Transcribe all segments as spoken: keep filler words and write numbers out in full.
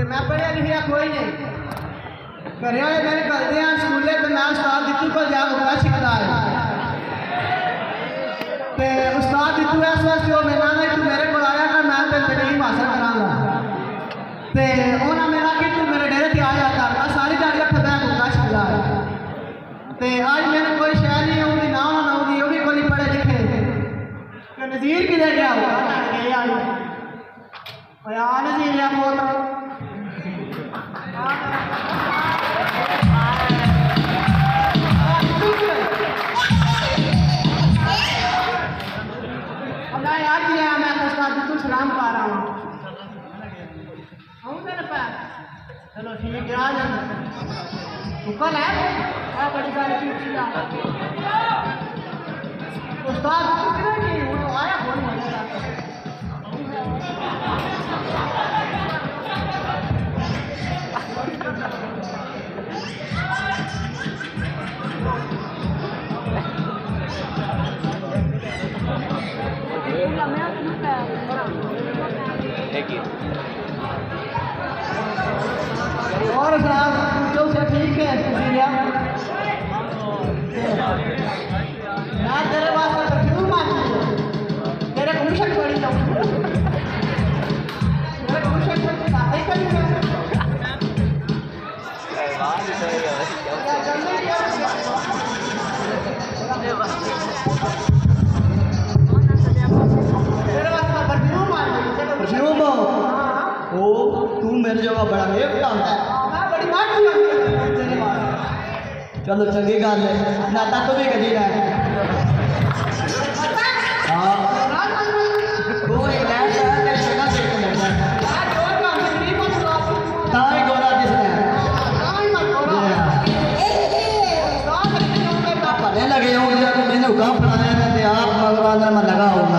मैं पढ़िया लिखिया कोई नहीं करे हुए मेरे करते हैं स्कूले पे मैं उस्ताद दित्तू को जा होगा सिखता है ते उस्ताद दित्तू इस वास्ते वो मेरा नहीं तू मेरे को आया कर मैं तेरे तलीम हासिल करांगा ते उन्होंने मेरा कि तू मेरे डेरे ते आया कर मैं सारी दिहाड़ी उत्थे बैठ होगा सिखता है ते आज मेरे कोई शहर नहीं आउंदी ना ना आउंदी वो भी कोई पढ़े लिखे कि नज़ीर किधर गया हुआ गया ओए आ नज़ीर या पोता सलाम पा रहा हूँ चलो ठीक है आ जाना तू कल है क्या बड़ी गाल की उस्ताद नहीं वो तो आया फोन मिलेगा और साहब जो से ठीक है सुनिया मैं तेरे वास्ते क्यों मांगू तेरे खुशक बड़ी जाऊं तेरे खुशक बड़ी साथे करी है ओ तू मेरे जगह बड़ा नेक काम है मैं बड़ी बात की तेरे बात चलो चंगी गल है नाता तो भी कदी रहा हां तू एक लैंड है तेरे शक्ल देख के लगता है हां जोर का गरीब को ताई गोरा दिसता है ताई मत गोरा पहले लगे हो जब मैंने काम बनाया थे आप भगवान में लगा होगा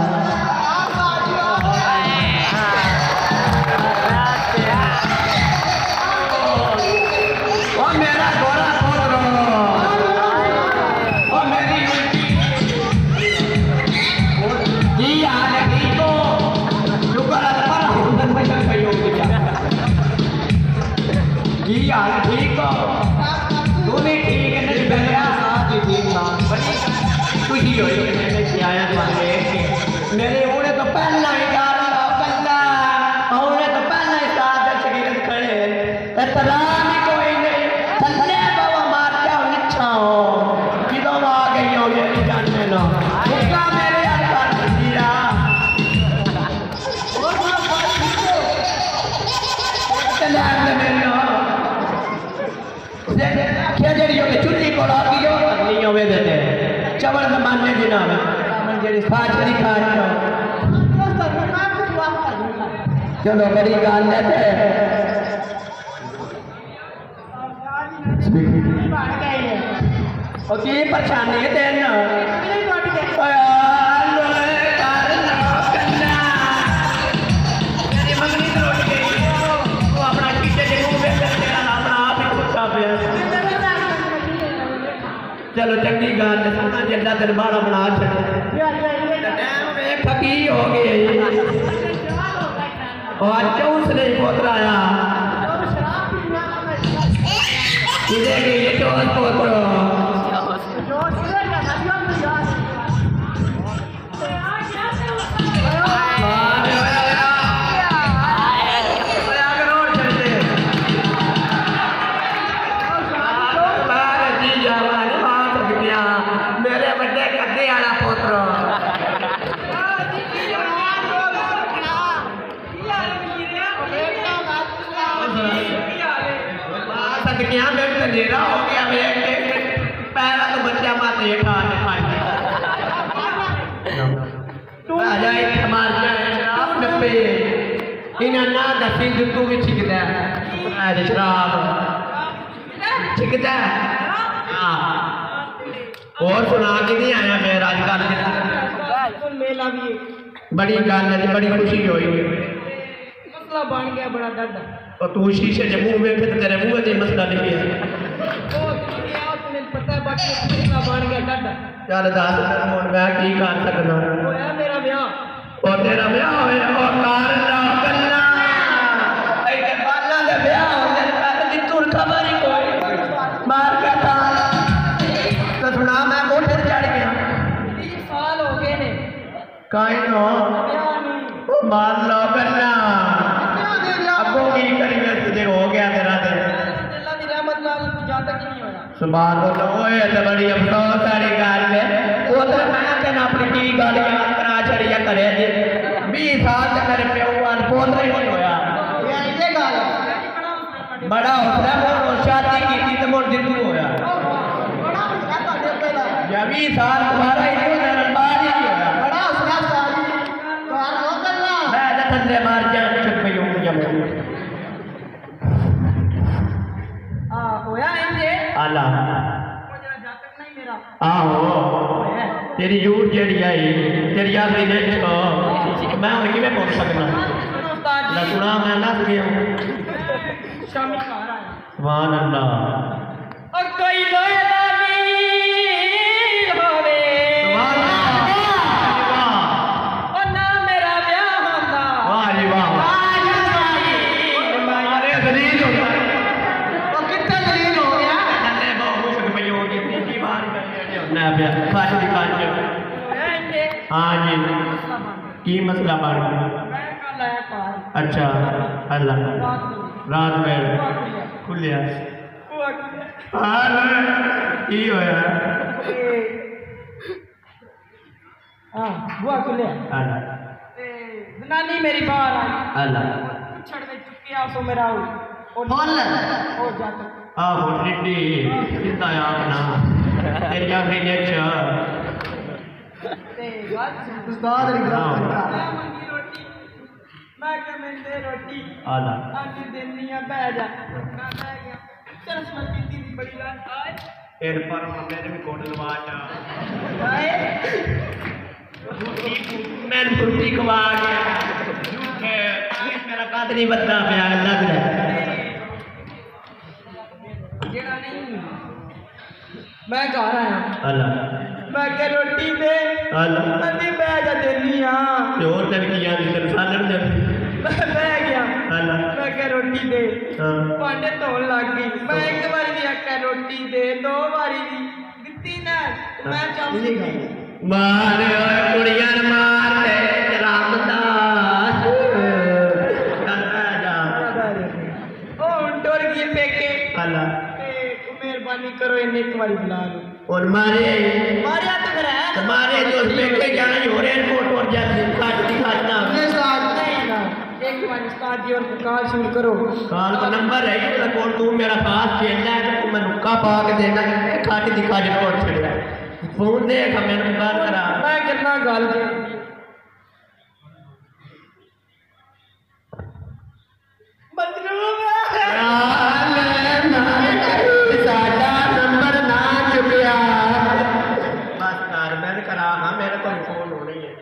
मेरे उन्हें तो पहला ही गाना पहला उन्हें तो पहला ही साथ शरीरत खड़े एहतराम ही कोई नहीं थल्ले बाबा मार क्या निच्छा हो किदों आ गई हो ये नहीं जानने लो मुक्का मेरे यार कर दिया और ना बात पूछो चले आने मेरे हो क्या जड़ियों के चुन्नी को ला दियो नहीं होवे देते चवल जमाने दिना में फाटरी खाट चलो बड़ी गाल लेते और की परेशानी है तेन चलो चंगी गाल सोना जिला दरबारा बना फकी हो गए और चौंसले पोतरा आया पोतरो मेरे बड़े कदे आला पोतरो सदकियां में अंधेरा हो गया मेरे पैरा तो बच्चा माते हेठा तू आ जाए मार जाए शराब डब्बे इन्हें ना दसी जुत्तू भी छिकदा है शराब छिकदा है और सुना के नहीं आया मैं राजकाल मेला भी बड़ी गल है बड़ी खुशी हुई मसला बन गया बड़ा डर और तू शीशे के मुंह में फिर तेरे मुंह में मसला नहीं है पता बाकी मसला बन गया डर चल दस हुन मैं की कर सकना होया मेरा ब्याह और तेरा ब्याह होया और कार ना कन्ना ऐ बाला दे काई नो मान लो गल्ला अगो की करिए तुझे हो गया तेरा ते अल्लाह दी रहमत नाल ज्यादा की नहीं होया सुभान अल्लाह ओए ते बड़ी अफसोस वाली गल है वो तो मैं तेन अपनी की गल याद करा छड़ी है करे जी बीस साल ते मेरे प्यो वाल पोतरा ही नहीं होया ये ये गल बड़ा हौसला मोर शादी की थी ते मोर जिंदू होया बड़ा हौसला ਤੁਹਾਡੇ ਉੱਤੇ ਦਾ या बीस साल तुम्हारा ही नहीं होया बाहर ही नहीं होया बड़ा हौसला सारी कार हो गल्ला मैं तो थल्ले मार जा चुप गई हूं जब आ होया इंजे आला वो जरा जातक नहीं मेरा आहो तेरी यूट जेड़ी आई तेरी आखिरी ने मैं हुन किवें बोल सकना सुनो उस्ताद ना सुना मैं नस गया हूं शामी घर आया सुभान अल्लाह और कोई लोए दानी होवे सुभान अल्लाह और ना मेरा ब्याह होंदा वाह जी वाह मारे दलील होता वो कितना दलील हो गया अन्ने बहुत खुश पई होगी तीसरी बार ना ब्याह खाट दी खाट होया इंजे हां जी मसला बन की मसला बन गया मैं कल आया कार अच्छा अल्लाह रात को रात में हुआ खुलिया खुलिया हुआ खुलिया हाल की होया हाँ बुआ खुलिया अल्लाह जनानी मेरी बाहर आई अल्लाह छड़ में चुकिया सो मेरा और फुल और जाकर आहो टिड्डी सीधा आना तेरी आखिरी ने अच्छा ते बात उस्ताद री मैं मंगी रोटी मैं क्या मैं दे रोटी आला आंटी देनिया बैठ जा मैं बैठ गया चल मैं पीती थी बड़ी रात आए एर पर मेरे भी कोट लवा जा आए मैं फुर्ती खवा गया झूठे मेरा काद नहीं बदला पिया लग रहा जेड़ा नहीं मैं घर आया आला मैं क्या रोटी दे आला मैं बैठ जा देनिया और तेन किया तेन सालन दे मैं बैठ गया आला मैं क्या रोटी दे हां भांडे धोन लग गई मैं एक बारी दी आख्या रोटी दे दो बारी दी दित्ती ना मैं चाहती गई मारे ओए कुड़ियां मार दे रामदास करना जा ओ डर गई पेके आला ते मेहरबानी करो इन्हें एक बारी बुला लो और मारे मारे तो फिर है तुम्हारे जो पेके जाना ही हो रहे हैं फोटो और जाते काट दिखाना ये साथ नहीं ना एक बार उस्ताद जी और कॉल शुरू करो काल का नंबर है कि कौन तू मेरा पास खेलना है तो तू मैं नुक्का पा के देना काट दिखा जो और छड़ा फोन देख मैंने बात करा मैं कितना गल मजनून साडा नंबर ना चुकिया बस कर मैं करा हाँ मेरे को फोन होनी है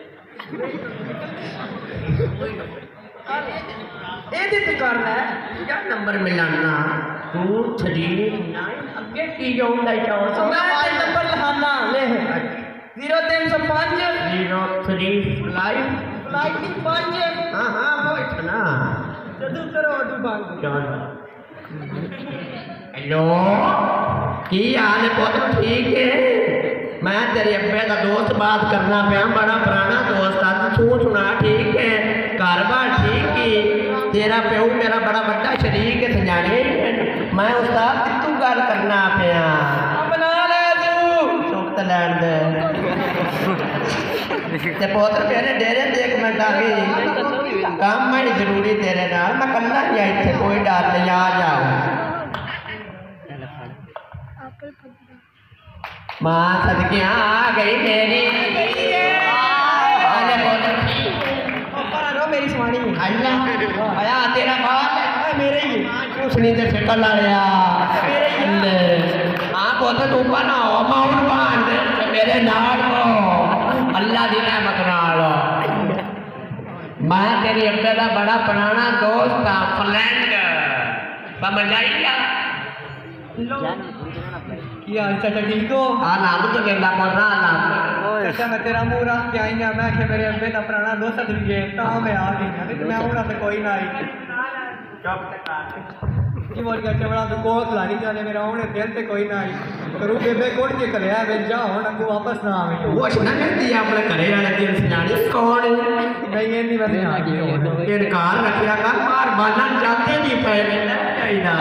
ये तो कर ले क्या नंबर मिलाना तू थ्री नाइन अगे की जो लाइक और तो मैं नंबर लिखाना ले जीरो तीन सौ पाँच जीरो थ्री फाइव फ्लाइट की पाँच हाँ हाँ वो इतना जदू करो अदू भाग चल हेलो की हाल है बहुत ठीक है मैं तेरे अब्बे का दोस्त बात करना पाया बड़ा पुराना दोस्त था तू सुना ठीक है घर बार ठीक ही तेरा प्यो मेरा बड़ा बड़ा शरीक है सजाने मैं उसका तू गल करना पाया अपना ले तू सुख लैन दे ते पुत्र मेरे डेरे देख मिनट आ गई काम मैं जरूरी तेरे नाल मैं कल्ला ही इत्थे कोई डर नहीं आ जाओ मां सदके आ गई मेरी अरे पुत्र रो मेरी सुवानी अल्लाह आया तेरा बाल है मेरे ही उसने ते फिकल लाया मेरे ही हां पुत्र तू बना हो माउंट बांध मेरे नाल को अल्लाह दी रहमत नाल मैं तेरे अब्बे का बड़ा पुराना दोस्त था फ्रेंड समझ आई क्या क्या चाचा ठीक हो हाँ नाम तो कहना कर रहा नाम चाचा मैं तेरा मुंह रख के आई मैं कि मेरे अब्बे का पुराना दोस्त था तुझे ता मैं आ गई नहीं तो मैं उड़ा से कोई ना आई चुप ते कर की बोल के चवड़ा तो कोल खिलाड़ी जाने मेरा होने दिल ते कोई ना आई करू बेबे कोड़ के कलिया वे जा हुन अगू वापस ना आवे वो ना कहती अपने घरे वाले दिन सियाणी कौन नहीं ये नहीं मैं आ गई इनकार रखिया कर मार बाना जाते नहीं पे चाहिदा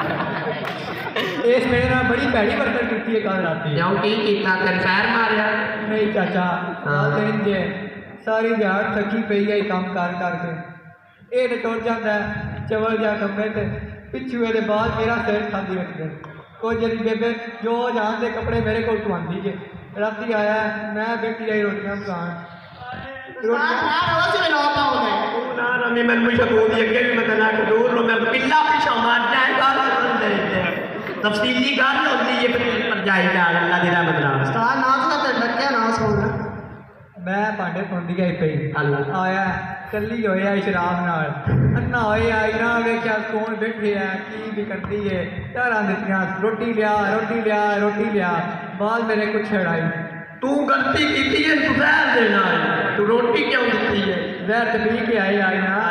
इस मेरे नाल बड़ी भैड़ी बरकत कीती है कल राती क्यों की कीता कर शहर मारया नहीं चाचा हां दिन जे सारी दिहाड़ थकी पई गई काम कर करके ਇਹ ਤੇ ਟੁੱਟ ਜਾਂਦਾ ਚਵਲ ਜਾ ਕੰਮੇ ਤੇ ਪਿੱਛੂ ਇਹਦੇ ਬਾਅਦ ਮੇਰਾ ਸਿਰ ਖਾਂਦੀ ਰੱਖਦੇ ਕੋਈ ਜਿਹੜੀ ਬੇਬੇ ਜੋ ਜਾਨ ਦੇ ਕੱਪੜੇ ਮੇਰੇ ਕੋਲ ਧਵਾਉਂਦੀ ਜੇ ਰਾਤੀ ਆਇਆ ਮੈਂ ਬੇਟੀ ਆਈ ਰੋਟੀਆਂ ਪਕਾਉਣ ना रमी मैं मुझे बोल अगे भी मैं ना दूर लो मैं किला पिछा मारना है गाल तफसीली गल होती है पर जाई डाल अल्लाह दी रहमत नाल उस्ताद नाच दा ते डक्या ना सुन मैं भांडे धोंदी गई पई अल्लाह आया कली होया शराब नाल अन्ना होया आई ना वेख्या कौन बैठे है की भी करती है यारां दित्तियां रोटी लिया रोटी लिया रोटी लिया बाद मेरे कुछ छड़ाई तू गलती की है तू जहर देना है तू रोटी क्यों दी है जहर तो पी के आई आई ना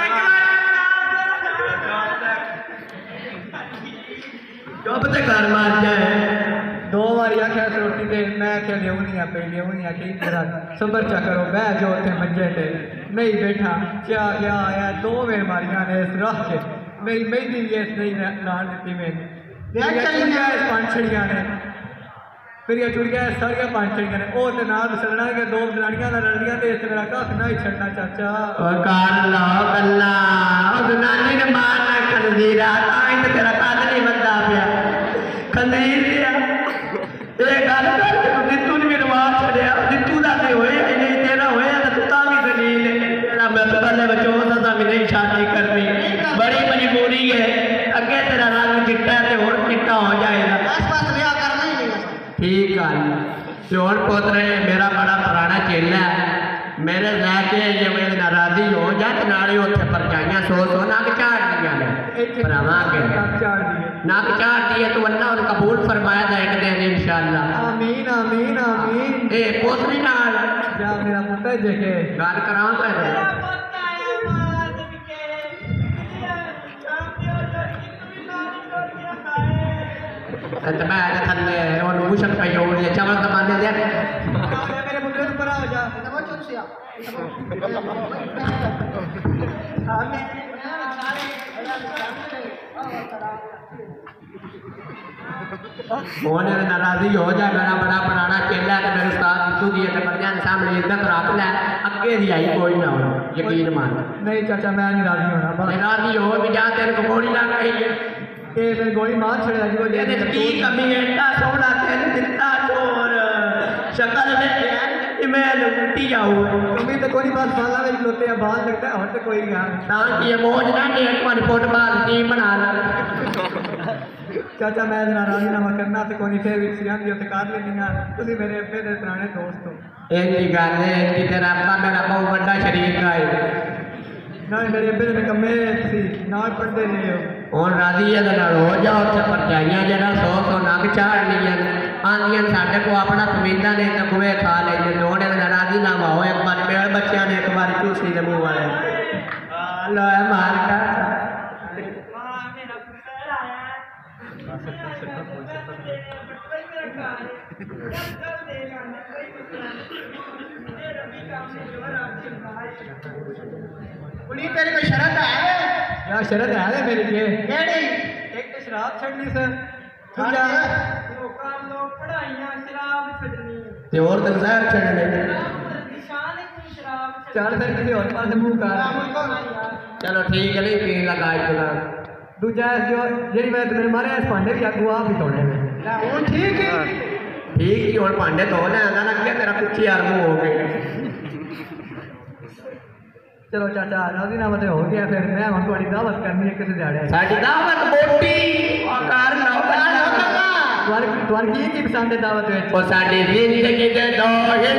चुप ते घर मार जाए दो बार आख्या रोटी दे मैं आख्या लियो नहीं पे लियो नहीं आखी तेरा सबर चा करो बह जो थे मंजे ते नहीं बैठा क्या क्या आया दो मेर मारिया ने इस रख के मेरी मेहंदी भी इस नहीं लान दी मैंने पांच छड़िया ने फिर ये चुड़िया सारिया पांच छड़िया ने वो तो नाल चलना कि दो जनानियां ना लड़ियां ते इस मेरा कख ना ही छड़ना चाचा और काल ला कल्ला ओ जनानी ने मारना खंजीरा ताई ते तेरा काद नहीं बनदा पिया खंजीर दिया ये गल कर तू दित्तू ने मेरे मार छड़या दित्तू दा ते होए नहीं तेरा होया ते तू ता भी दलील तेरा मैं पहले बच्चों दा भी नहीं शादी करनी बड़ी मजबूरी है अगे तेरा रंग चिट्टा ते और चिट्टा हो जाएगा बस बस ब्याह करना ही नहीं ठीक है चोर पोतरे मेरा बड़ा पुराना चेला है मेरे जाके ये मेरे नाराजी हो जा तो नाले उत्थे परचाइयां सो सो नक चाड़ दिया ने भरावा के नक चाड़ दिए तो अल्लाह उन कबूल फरमाया दे एक दिन इंशाअल्लाह आमीन आमीन आमीन ए पोतरी नाल जा मेरा पुत्र जके गल करां कर तो मैं थल्ले और मुशक पे जोड़ लिया चावल कमाने दे मेरे पुत्र तू परा हो जा वो चुप सिया आमीन मोने नाराजी हो जाए मेरा बड़ा पुराना चेला है मेरे साथ तू दिए ते बंदियां ने सामने इज्जत रख ले अगे दी आई कोई ना हो यकीन मान नहीं चाचा मैं नहीं राजी होना बस नाराजी हो भी जा तेरे को गोली लग गई है ये फिर गोली मार छड़े जी वो ये की कमी है इतना सोना तेन दिता चोर शक्ल में मैं लुटी जाऊं कमी तो कोई बात साला में लोते हैं बाल लगता है और तो कोई गया ताकि ये मौज ना एक पानी फुटबॉल टीम बना ला चाचा मैं नाराजीनामा करना तो कोई फिर भी सियां दी कर लेनी तुम मेरे अब्बे दे पुराने दोस्त हो एक ही गल है कि तेरा अब्बा मेरा बहुत बड़ा शरीक है ना मेरे अब्बे ने कमे सी ना पढ़ते रहे हो और राजी है तो हो जाओ उत्थे परचाइयां जरा सौ सौ नग चाड़ लिया आंदियां साडे को अपना कमीदा ने तकवे खा लेंगे लोड़े नाराजी ना हो एक बार मेरे बच्चों ने एक बार चूसी दे मुंह वाले लो मार का कुड़ी तेरी कोई शरत है यार शरत है मेरी के केड़ी एक तो शराब छड़नी सर दूजा लोकां लोग पढ़ाइयां शराब छड़नी ते और तो जहर छड़ने निशान है कोई शराब चल फिर किसी और पास मुंह कर चलो ठीक है नहीं पीन लगा इतना दूजा जो जेडी मैं तेरे मारे इस पांडे भी अगू आप ही तोड़े में हुन ठीक है ठीक ही और पांडे तो ना ना क्या तेरा कुछ यार मुंह हो गए चलो चाचा राजीनामा तो हो गया फिर मैं हम थोड़ी दावत करनी है किसी दिहाड़े साडी दावत बोटी और लो तुम्हारी की की पसंद है दावत में ओ साडी जिंदगी दे दो